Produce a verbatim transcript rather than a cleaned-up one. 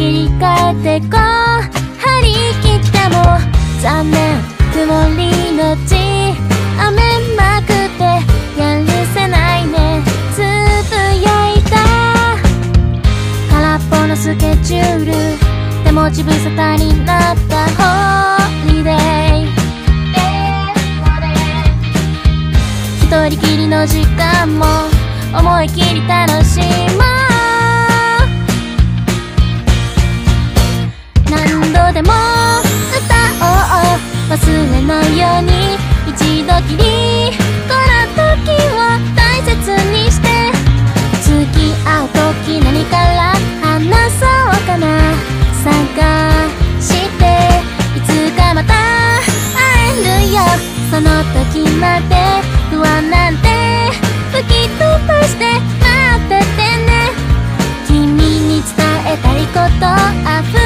切り替えてこう張り切っても残念曇りのち雨まくってやるせないねつぶやいた空っぽのスケジュール手持ち無沙汰になったホリデー一人きりの時間も思い切り楽しもう何度でも歌おう忘れないように一度きりこの時を大切にして付き合う時何から話そうかな探していつかまた会えるよその時まで不安なんて吹き飛ばして待っててね君に伝えたいことあふ